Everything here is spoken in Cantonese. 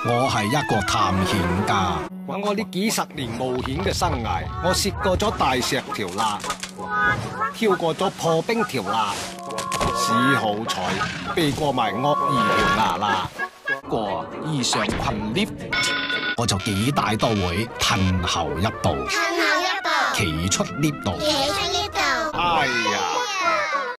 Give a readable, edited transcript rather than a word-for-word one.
我係一個探險家。 喺我呢幾十年冒險嘅生涯，我涉過咗大石條罅，跳過咗破冰條罅，只好彩避過埋鱷魚條牙罅。不過遇上困 lift， 我就幾大都會褪後一步， 褪後一步， 企出 lift 度。 企出呢度。 哎呀！